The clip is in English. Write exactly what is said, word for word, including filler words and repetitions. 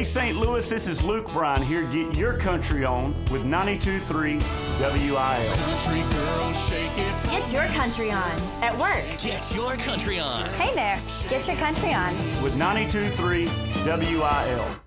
Hey Saint Louis, this is Luke Bryan here to get your country on with ninety-two point three W I L. Country girls, shake it. Get your country on at work. Get your country on. Hey there, get your country on. With ninety-two point three W I L.